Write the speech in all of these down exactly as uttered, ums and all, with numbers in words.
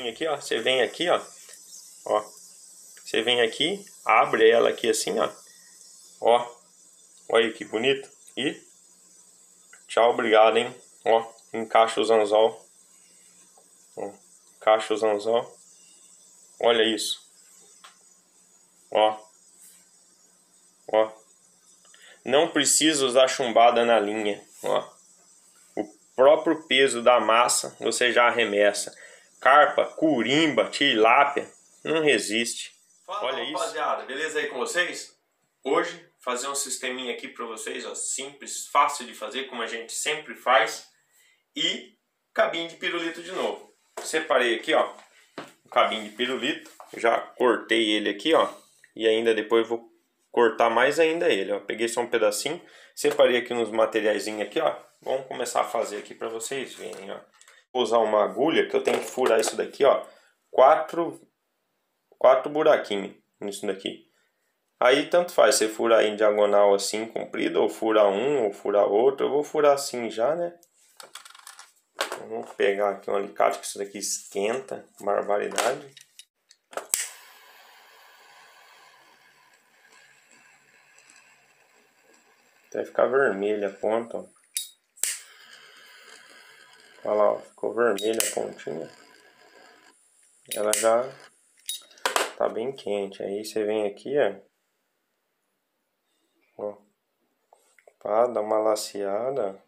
bonitinho aqui, ó. Você vem aqui, ó. Ó. Você vem aqui, abre ela aqui assim, ó. Ó. Olha que bonito. E tchau, obrigado, hein. Ó. Encaixa os anzol. Ó. Encaixa os anzol. Olha isso. Ó. Ó. Não precisa usar chumbada na linha. Ó. O próprio peso da massa você já arremessa. Carpa, curimba, tilápia, não resiste. Fala, olha isso. Rapaziada, beleza aí com vocês? Hoje, fazer um sisteminha aqui pra vocês, ó, simples, fácil de fazer, como a gente sempre faz. E cabinho de pirulito de novo. Separei aqui, ó, o cabinho de pirulito. Já cortei ele aqui, ó. E ainda depois vou cortar mais ainda ele, ó. Peguei só um pedacinho. Separei aqui uns materiaizinhos aqui, ó. Vamos começar a fazer aqui pra vocês verem, ó. Vou usar uma agulha que eu tenho que furar isso daqui, ó. Quatro, quatro buraquinhos nisso daqui. Aí tanto faz você furar em diagonal assim, comprido, ou furar um, ou furar outro. Eu vou furar assim já, né? Vamos pegar aqui um alicate, que isso daqui esquenta, barbaridade. Até ficar vermelha a ponta, ó. Olha lá, ó, ficou vermelha a pontinha. Ela já tá bem quente. Aí você vem aqui, ó. Ó. Pá, dá uma laceada.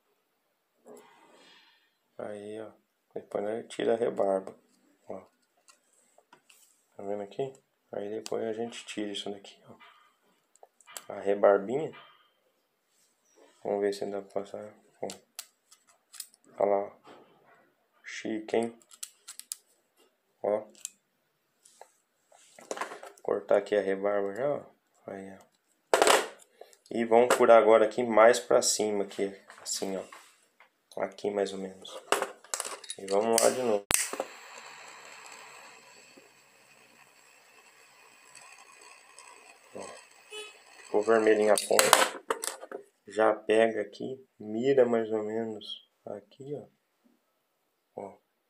Aí, ó. Depois nós tira a rebarba. Ó. Tá vendo aqui? Aí depois a gente tira isso daqui, ó. A rebarbinha. Vamos ver se dá pra passar. Ó. Olha lá, ó. Chique, hein? Ó. Cortar aqui a rebarba já, ó. Aí, ó. E vamos furar agora aqui mais pra cima aqui, assim, ó. Aqui mais ou menos. E vamos lá de novo. Ó. Ficou vermelhinho a ponta. Já pega aqui, mira mais ou menos aqui, ó. Ó.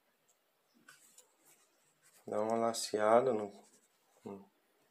Dá uma laceada no, no,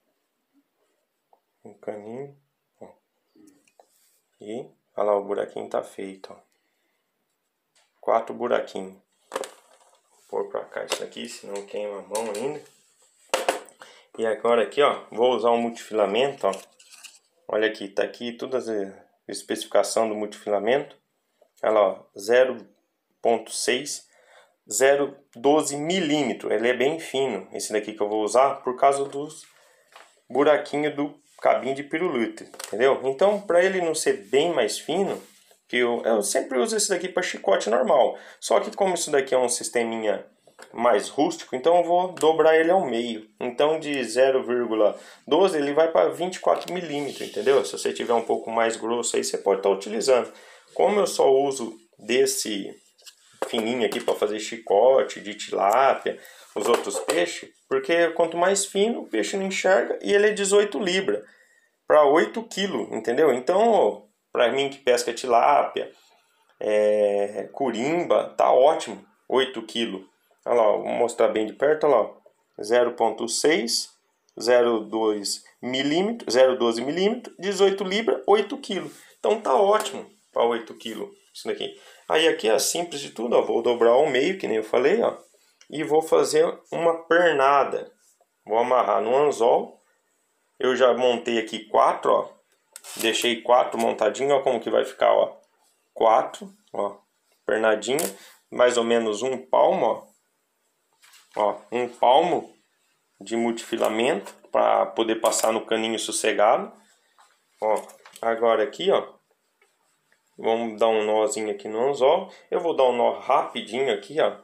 no caninho. Ó. E, olha lá, o buraquinho tá feito, ó. Quatro buraquinhos. Vou pôr pra cá isso aqui, senão queima a mão ainda. E agora aqui, ó, vou usar um multifilamento, ó. Olha aqui, tá aqui todas as especificações do multifilamento. Olha lá, ó, zero ponto seis, zero ponto doze milímetros. Ele é bem fino, esse daqui que eu vou usar, por causa dos buraquinhos do cabinho de pirulito, entendeu? Então, para ele não ser bem mais fino, que eu, eu sempre uso esse daqui para chicote normal. Só que como isso daqui é um sisteminha mais rústico, então eu vou dobrar ele ao meio. Então de zero vírgula doze ele vai para vinte e quatro milímetros, entendeu? Se você tiver um pouco mais grosso aí, você pode estar utilizando. Como eu só uso desse fininho aqui para fazer chicote de tilápia, os outros peixes, porque quanto mais fino o peixe não enxerga, e ele é dezoito libras para oito quilos, entendeu? Então, para mim que pesca tilápia, é, curimba, tá ótimo, oito quilos. Olha lá, vou mostrar bem de perto, olha lá, zero ponto seis, zero ponto dois milímetros, zero ponto doze milímetros, dezoito libras, oito quilos. Então tá ótimo para oito quilos isso daqui. Aí aqui é simples de tudo, ó, vou dobrar ao meio, que nem eu falei, ó, e vou fazer uma pernada. Vou amarrar no anzol. Eu já montei aqui quatro, ó. Deixei quatro montadinho, ó, como que vai ficar, ó. Quatro, ó, pernadinha, mais ou menos um palmo, ó. Ó, um palmo de multifilamento para poder passar no caninho sossegado. Ó, agora aqui, ó, vamos dar um nozinho aqui no anzol. Eu vou dar um nó rapidinho aqui, ó.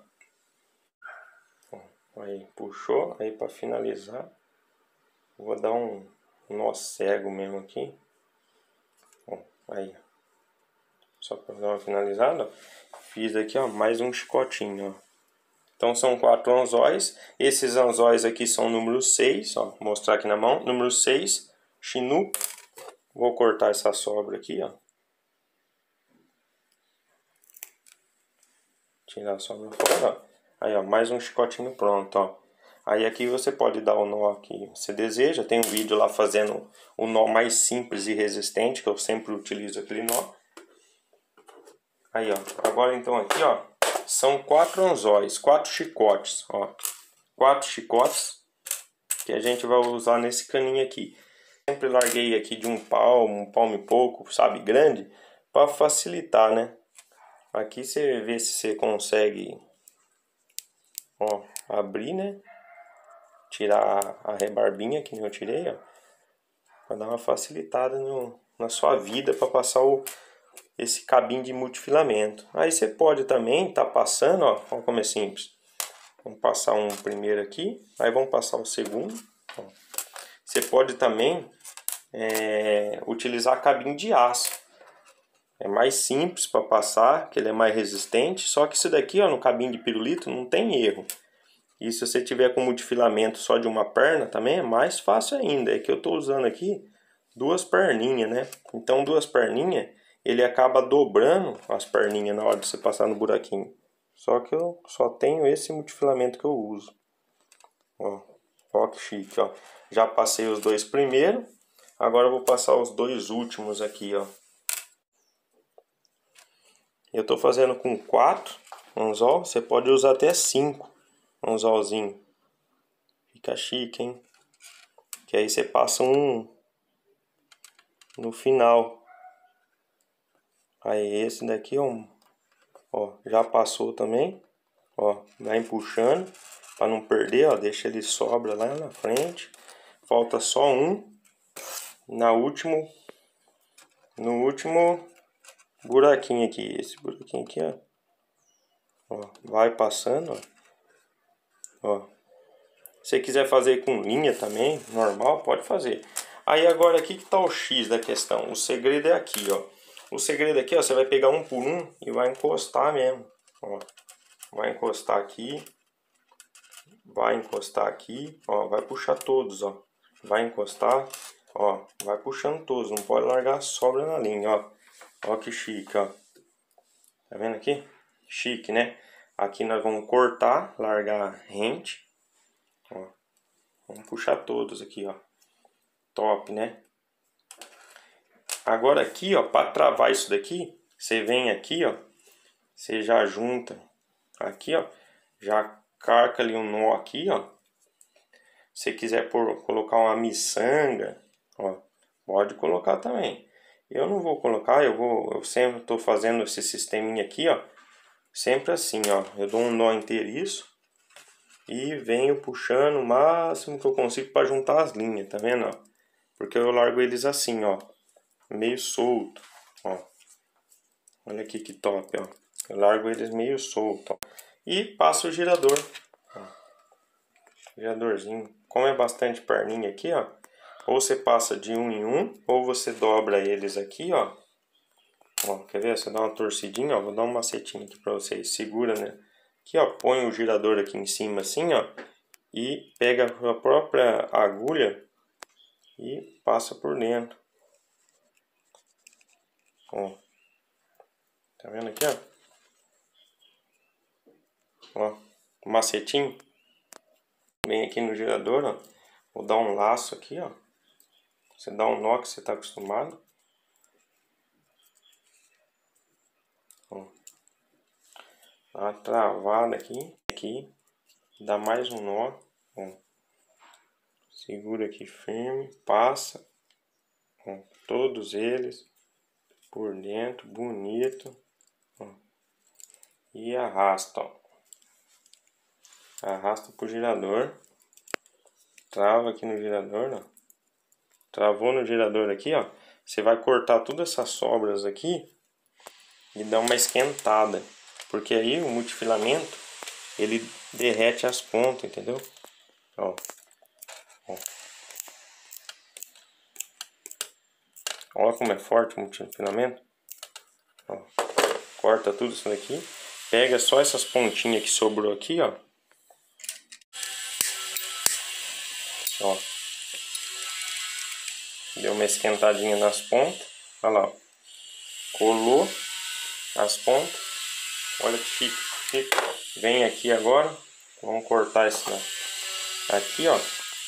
Aí, puxou. Aí, para finalizar, vou dar um nó cego mesmo aqui. Ó, aí, só para dar uma finalizada, ó. Fiz aqui, ó, mais um chicotinho, ó. Então são quatro anzóis. Esses anzóis aqui são número seis, ó. Vou mostrar aqui na mão. Número seis, chinu. Vou cortar essa sobra aqui, ó. Tirar a sobra fora, ó. Aí, ó, mais um chicotinho pronto, ó. Aí aqui você pode dar o nó que você deseja. Tem um vídeo lá fazendo o nó mais simples e resistente, que eu sempre utilizo aquele nó. Aí, ó. Agora então aqui, ó, são quatro anzóis, quatro chicotes, ó. Quatro chicotes que a gente vai usar nesse caninho aqui. Sempre larguei aqui de um palmo, um palmo e pouco, sabe, grande, para facilitar, né? Aqui você vê se você consegue, ó, abrir, né? Tirar a rebarbinha que nem eu tirei, ó, para dar uma facilitada no, na sua vida para passar o, esse cabinho de multifilamento. Aí você pode também tá passando, ó, olha como é simples. Vamos passar um primeiro aqui, aí vamos passar o segundo. Ó. Você pode também é, utilizar cabinho de aço. É mais simples para passar, que ele é mais resistente. Só que isso daqui, ó, no cabinho de pirulito, não tem erro. E se você tiver com multifilamento só de uma perna também é mais fácil ainda. É que eu estou usando aqui duas perninhas, né? Então duas perninhas, ele acaba dobrando as perninhas na hora de você passar no buraquinho. Só que eu só tenho esse multifilamento que eu uso. Ó, ó que chique, ó. Já passei os dois primeiros. Agora eu vou passar os dois últimos aqui, ó. Eu estou fazendo com quatro anzol. Você pode usar até cinco. Anzolzinho. Fica chique, hein? Que aí você passa um no final. Aí esse daqui, ó, ó, já passou também. Ó, vai puxando para não perder, ó, deixa ele sobra lá na frente. Falta só um na último no último buraquinho aqui, esse buraquinho aqui, ó. Ó, vai passando, ó. Ó. Se você quiser fazer com linha também, normal, pode fazer. Aí agora aqui que tá o X da questão. O segredo é aqui, ó. O segredo aqui, ó, você vai pegar um por um e vai encostar mesmo, ó. Vai encostar aqui. Vai encostar aqui, ó, vai puxar todos, ó. Vai encostar, ó, vai puxando todos, não pode largar a sobra na linha, ó. Ó que chique, ó. Tá vendo aqui? Chique, né? Aqui nós vamos cortar, largar rente. Ó. Vamos puxar todos aqui, ó. Top, né? Agora aqui, ó, para travar isso daqui, você vem aqui, ó. Você já junta aqui, ó. Já carca ali um nó aqui, ó. Se quiser por, colocar uma miçanga, ó, pode colocar também. Eu não vou colocar, eu vou, eu sempre estou fazendo esse sisteminha aqui, ó. Sempre assim, ó. Eu dou um nó inteiriço e venho puxando o máximo que eu consigo para juntar as linhas, tá vendo, ó? Porque eu largo eles assim, ó, meio solto, ó. Olha aqui que top, ó. Eu largo eles meio solto, ó. E passo o girador, ó. Giradorzinho. Como é bastante perninha aqui, ó. Ou você passa de um em um, ou você dobra eles aqui, ó. Ó, quer ver? Você dá uma torcidinha, ó. Vou dar um macetinho aqui pra vocês. Segura, né? Aqui, ó. Põe o girador aqui em cima, assim, ó. E pega a própria agulha e passa por dentro. Ó. Tá vendo aqui, ó? Ó. O macetinho. Vem aqui no girador, ó. Vou dar um laço aqui, ó. Você dá um nó que você tá acostumado. Ó. Dá uma travada aqui, aqui, dá mais um nó, ó. Segura aqui firme, passa, ó, todos eles por dentro, bonito, ó. E arrasta, ó. Arrasta pro girador, trava aqui no girador, ó. Travou no girador aqui, ó. Você vai cortar todas essas sobras aqui e dar uma esquentada. Porque aí o multifilamento, ele derrete as pontas, entendeu? Ó. Ó. Olha como é forte o multifilamento. Ó. Corta tudo isso daqui. Pega só essas pontinhas que sobrou aqui, ó. Ó. Deu uma esquentadinha nas pontas. Olha lá, ó. Colou as pontas. Olha que chique, chique. vem aqui agora, vamos cortar esse aqui, ó.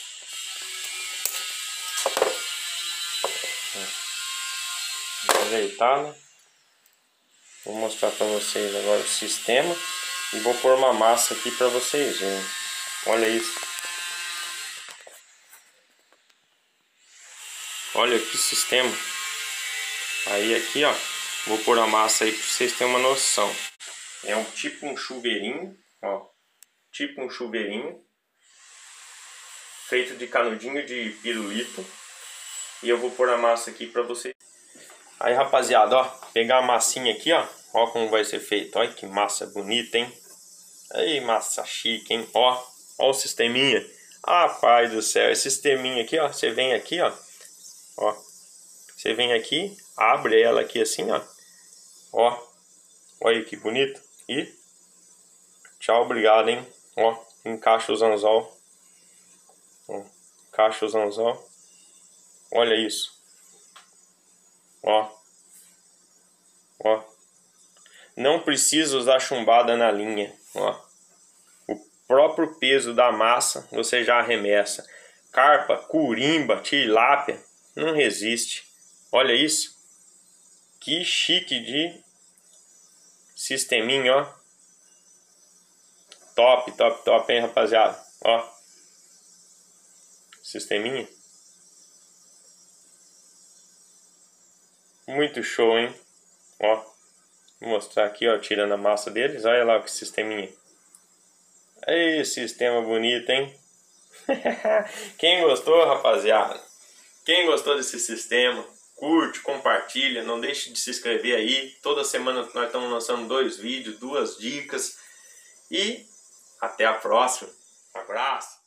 Ajeitado. Vou mostrar para vocês agora o sistema e vou pôr uma massa aqui para vocês verem. Olha isso. Olha que sistema. Aí aqui, ó, vou pôr a massa aí para vocês terem uma noção. É um tipo um chuveirinho, ó, tipo um chuveirinho feito de canudinho de pirulito. E eu vou pôr a massa aqui para vocês. Aí, rapaziada, ó, pegar a massinha aqui, ó, ó como vai ser feito. Olha que massa bonita, hein? Aí, massa chique, hein? Ó, ó o sisteminha. Rapaz do céu, esse sisteminha aqui, ó, você vem aqui, ó, ó, você vem aqui, abre ela aqui assim, ó, ó, olha que bonito. E tchau, obrigado, hein? Ó, encaixa os anzol, ó, encaixa os anzol. Olha isso. Ó. Ó. Não precisa usar chumbada na linha. Ó. O próprio peso da massa você já arremessa. Carpa, curimba, tilápia não resiste. Olha isso. Que chique de sisteminha, ó. Top, top, top, hein, rapaziada. Ó. Sisteminha. Muito show, hein? Ó, vou mostrar aqui, ó, tirando a massa deles. Olha lá que sisteminha. Aí, sistema bonito, hein? Quem gostou, rapaziada? Quem gostou desse sistema, curte, compartilha. Não deixe de se inscrever aí. Toda semana nós estamos lançando dois vídeos, duas dicas. E até a próxima. Um abraço.